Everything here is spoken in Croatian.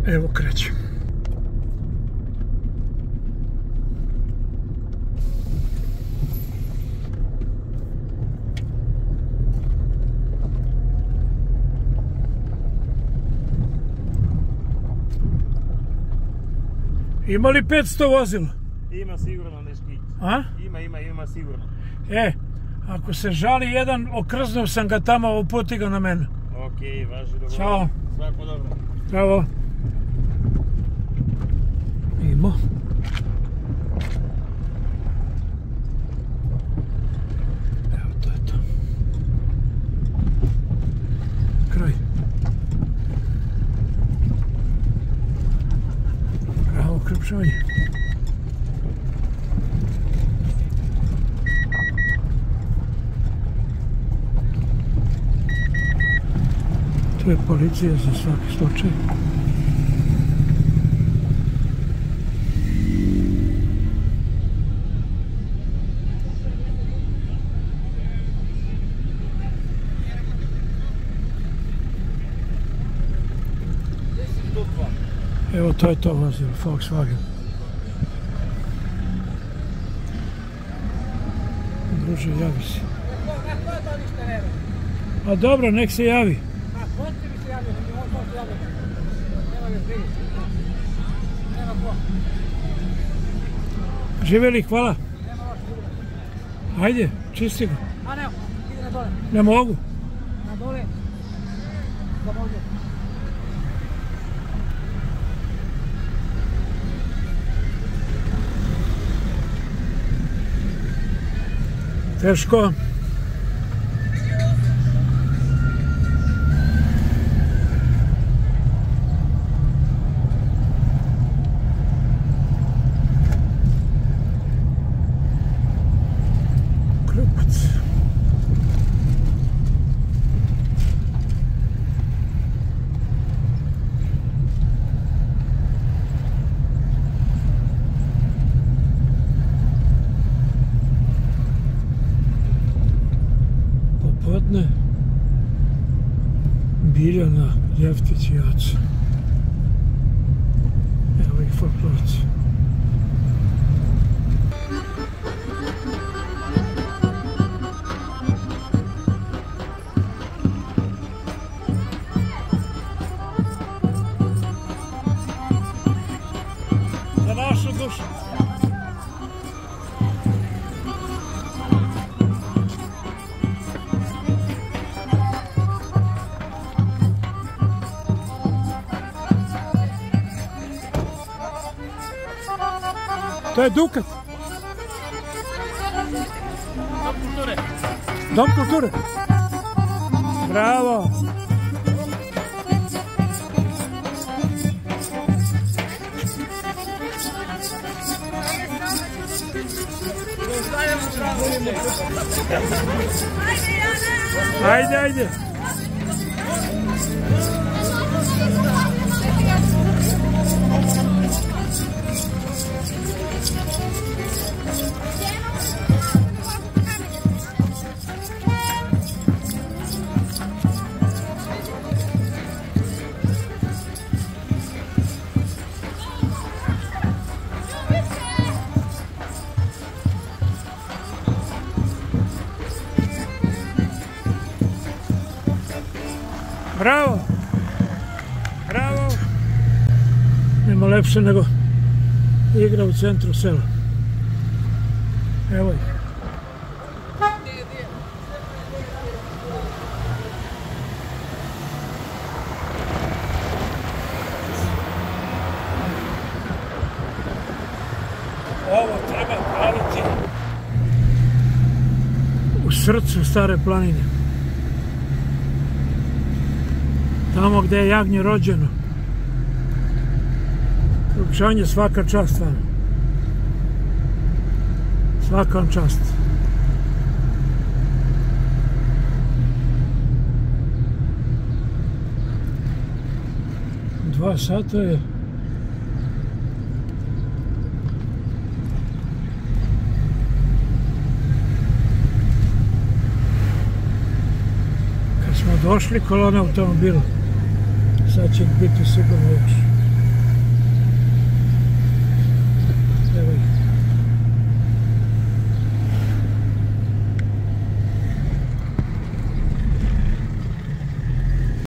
Evo krećem. Ima li 500 vozila? Ima sigurno Neškić. A? Ima sigurno. Ako se žali jedan, okrznuo sam ga tamo, uputi ga na mene. Okej, važi dobro. Ćao. Svako dobro. Bravo. Idemo. Evo, to je to. Kraj. Bravo, krpšanje. Tu je policija za svaki slučaj. Evo, to je to vozilo, Volkswagen. Druže, javi se. A dobro, nek se javi. Živjeli, hvala. Ajde, čisti ga. A ne, ide na dole. Ne mogu. Na dole. Da može. Teško. Popodne Biljana, Ljeftić i Jaca. Evo ih folklorci. Za našu dušu. To je Dukat. Dom kulture. Dom kulture. Bravo. Ajde, ajde. Bravo! Bravo! Nema lepše nego igra u centru sela. Evo ih. Ovo treba praviti u srcu Stare planine. Tamo gdje je jagnje rođeno. Krupčanje, svaka čast vam. Svaka vam čast. Dva sata je. Kad smo došli, kolona automobila. Sad će biti sigurno još.